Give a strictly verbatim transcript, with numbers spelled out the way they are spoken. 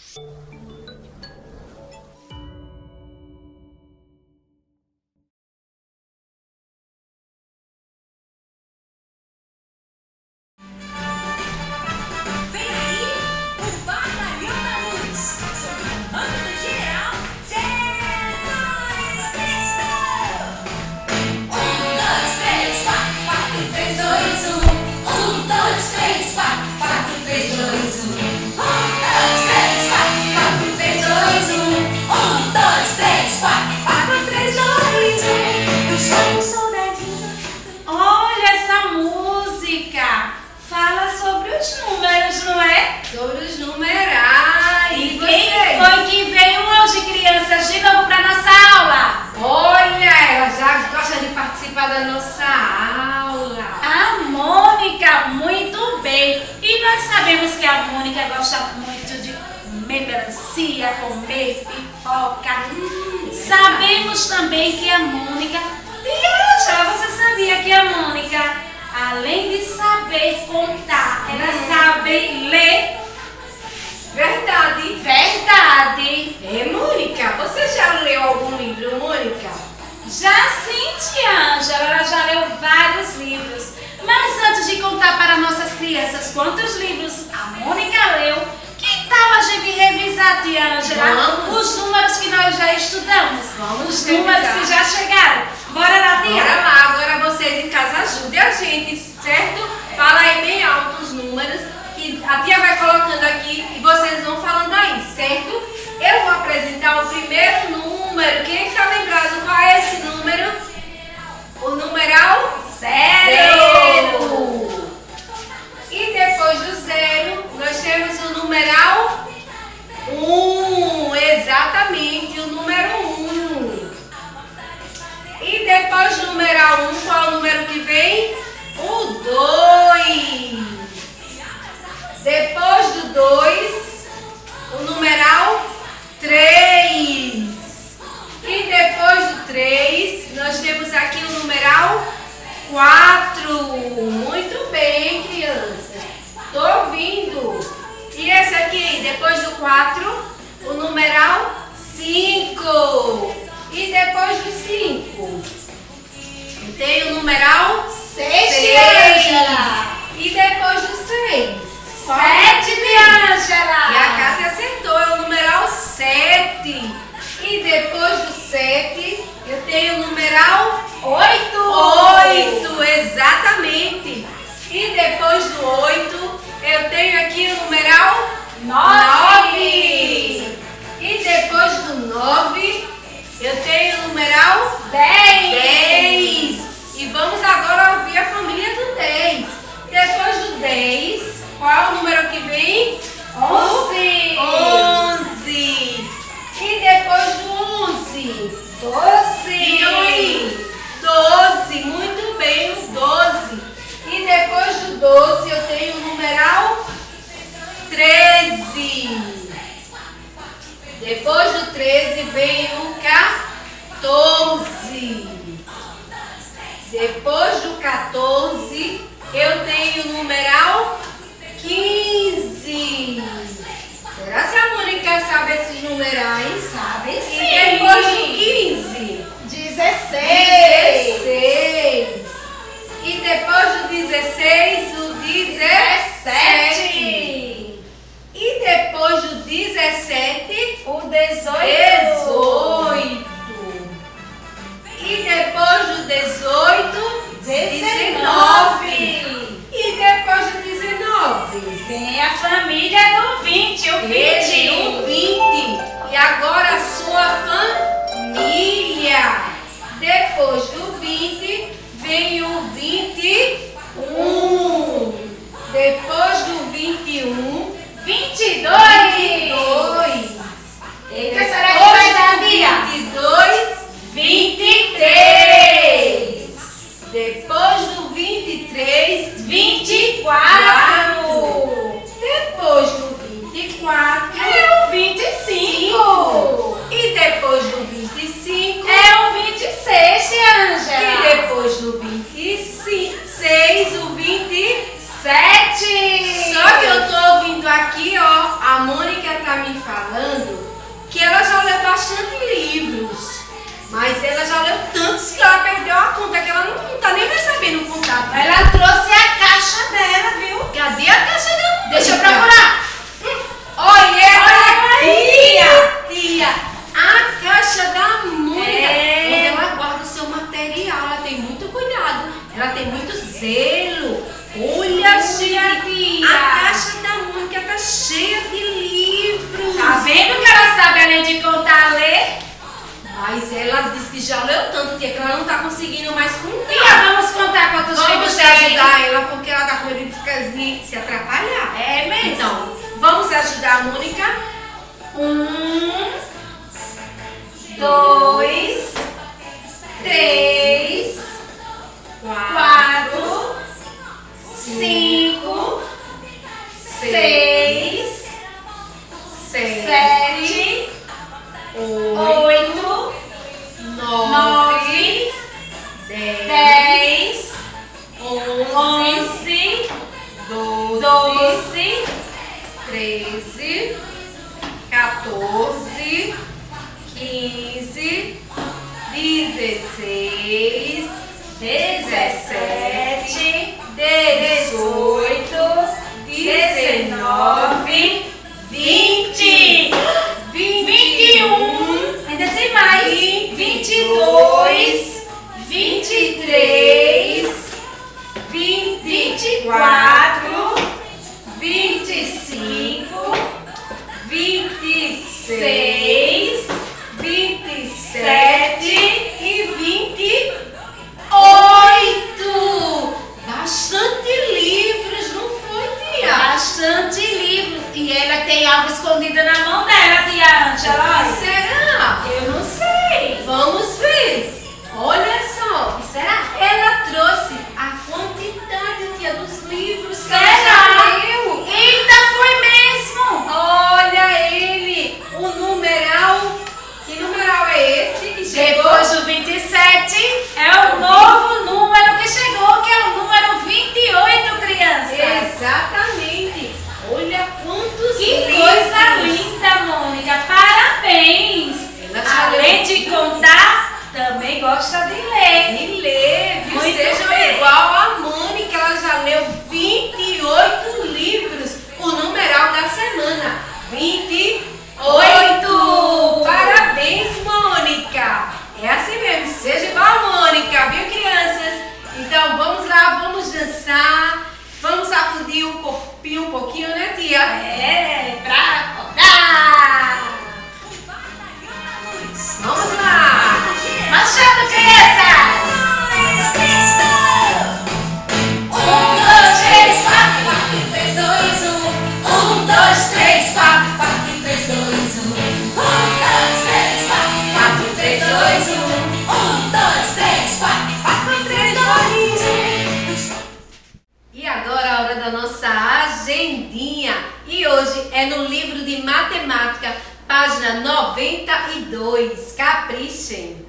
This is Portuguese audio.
Sobre os numerais. E quem foi que veio hoje, crianças, de novo para nossa aula? Olha, ela já gosta de participar da nossa aula. A Mônica, muito bem. E nós sabemos que a Mônica gosta muito de comer melancia, comer pipoca. Hum, sabemos também que a Mônica... Já você sabia que a Mônica, além de saber contar, ela hum. sabe ler? Verdade. Verdade. É, Mônica, você já leu algum livro, Mônica? Já sim, tia Ângela, ela já leu vários livros. Mas antes de contar para nossas crianças quantos livros a Mônica leu, que tal a gente revisar, tia Ângela, os números que nós já estudamos? Vamos Os revisar. números que já chegaram. Bora lá, tia. Bora lá, agora vocês em casa ajudem a gente, certo? Fala aí bem alto os números, que a tia vai colocando aqui e vocês vão falando aí, certo? Eu vou apresentar o primeiro número. Quem está lembrado qual é esse número? O numeral zero. E depois do zero, nós temos o numeral um. Exatamente, o número um. E depois do numeral um, qual é o número que vem? O dois. Depois do dois, o numeral três. E depois do três, nós temos aqui o numeral quatro. Muito bem, crianças. Tô ouvindo. E esse aqui, depois do quatro, o numeral cinco. E depois do cinco, tem o numeral seis. E depois do seis, sete, tia Ângela. E a Cátia acertou, é o numeral sete. E depois do sete, eu tenho o numeral oito. oito, exatamente. E depois do oito, eu tenho aqui o numeral nove. E depois do nove, eu tenho o numeral dez. E vamos agora ouvir a família do dez. Depois do dez, qual é o número que vem? onze. onze. E depois do onze? doze. Digam aí. doze. Muito bem, o doze. E depois do doze, eu tenho o numeral treze. Depois do treze vem o quatorze. Depois do quatorze, eu tenho o numeral quinze. Será que a Mônica sabe esses numerais? Sabe sim. E depois do quinze? dezesseis. dezesseis. E depois do dezesseis, o dezessete. E depois do dezessete, o dezoito. dezoito. E depois do dezoito, dezenove. E depois do dezenove, vem a família do vinte, o vinte. Ele, o vinte. E agora a sua família. Depois do vinte, vem o vinte e um. Depois do vinte e um, vinte e dois. vinte e dois. Eita, será que vai dar, Bia? vinte e dois, vinte e três. Depois do vinte e três, vinte e quatro. Depois do vinte e quatro, é o vinte e cinco. E depois do vinte e cinco, é o vinte e seis, tia Ângela. E depois do vinte e seis, o vinte e sete. Só que eu tô ouvindo aqui, ó, a tá. Ela trouxe a caixa dela, viu? Cadê a caixa da Mônica? Deixa eu procurar. Hum, olha, Olha tia, tia, a caixa da Mônica, É. onde ela guarda o seu material, ela tem muito cuidado, ela tem muito zelo. Olha, gente, tia. a caixa da Mônica tá cheia de livros. Tá vendo que ela sabe além de contar, ler? Mas ela disse que já leu tanto, tia, que ela não tá conseguindo mais contar. Tia, vamos contar quantos Vamos livros te tem. ajudar ela, porque ela tá com medo de ficar- de se atrapalhar. É mesmo? Então, vamos ajudar a Mônica. Um, dois, três, quatro, cinco, seis, sete, sete, oito, nove, nove, dez, dez, onze, onze, doze, doze, treze, quatorze, quinze, dezesseis, dezessete, dezoito, dezenove, vinte, vinte e um, ainda tem mais, vinte e dois, vinte e três, vinte e quatro, vinte e cinco, vinte e seis, vinte e sete e vinte e oito. Bastante livros, não foi, tia? bastante livro. E ela tem algo escondido na mão dela, tia Ângela. Olha. Será? Eu não sei. Vamos ver. Olha só. Será? Ela trouxe a quantidade, tia, dos livros. que ela Será? já leu. Eita, foi mesmo. Olha ele. O numeral. Que numeral é esse que chegou? Depois do vinte e sete, é o novo número que chegou, que é o número vinte e oito, crianças. Exatamente. Olha quantos Que livros. coisa linda, Mônica. Parabéns. Ela já Além leu. de contar, também gosta de ler. E lê, viu? Muito Sejam bem. igual a Mônica, ela já leu vinte e oito livros, o numeral da semana, vinte e oito. Parabéns, Mônica. É assim mesmo, seja igual a Mônica, viu, crianças? Então vamos lá, vamos dançar, vamos sacudir o corpinho um pouquinho, né, tia? É, pra acordar. Vamos lá. Marchando, crianças. Um, dois, três, quatro, quatro, três, dois, um. Um, dois, três, quatro, quatro, três, dois, um. Um, dois, três, quatro, quatro, três, dois, um. Um, dois, três, quatro, quatro, três, dois, um. E agora a hora da nossa agendinha. E hoje é no livro de matemática, página noventa e dois. Caprichem!